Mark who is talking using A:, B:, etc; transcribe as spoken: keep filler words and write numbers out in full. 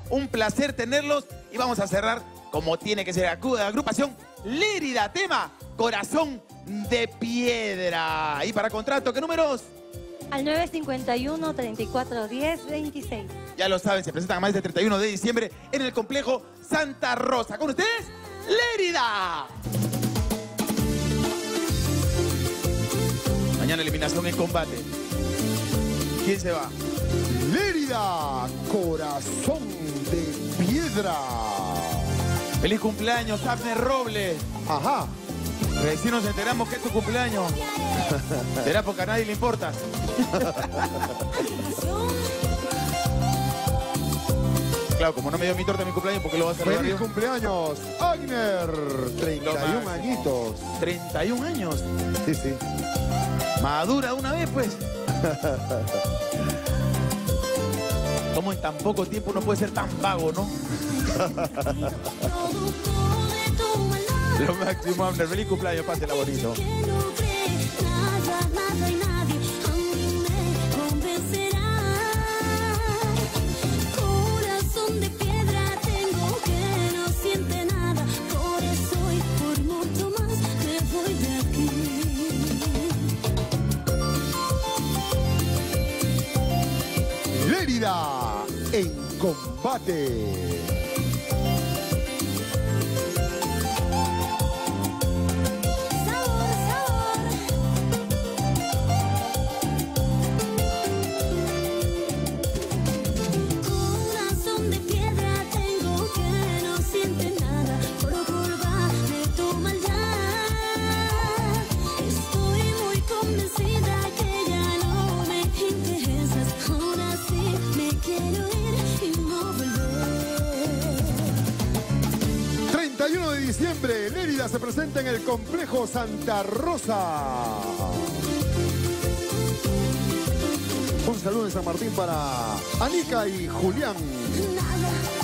A: Un placer tenerlos y vamos a cerrar como tiene que ser. Agrupación Lérida, tema Corazón de Piedra. Y para contrato, ¿qué números?
B: Al nueve cincuenta y uno, treinta y cuatro diez, veintiséis.
A: Ya lo saben, se presentan a más del treinta y uno de diciembre en el complejo Santa Rosa. Con ustedes, Lérida. Mañana eliminación en combate. ¿Quién se va?
C: Lérida, Corazón de Piedra.
A: Feliz cumpleaños, Abner Robles.
C: Ajá.
A: Recién nos enteramos que es tu cumpleaños. Será porque a nadie le importa. Claro, como no me dio mi torta en mi cumpleaños, ¿por qué lo vas a celebrar?
C: Feliz cumpleaños, Agner. treinta y un añitos.
A: ¿treinta y un años?
C: Sí, sí.
A: Madura una vez, pues. ¿Cómo en tan poco tiempo uno puede ser tan vago, no? Lo máximo, Abner. Feliz cumpleaños, pásela bonito.
C: Lérida en combate. treinta y uno de diciembre, Lérida se presenta en el complejo Santa Rosa. Un saludo en San Martín para Anica y Julián.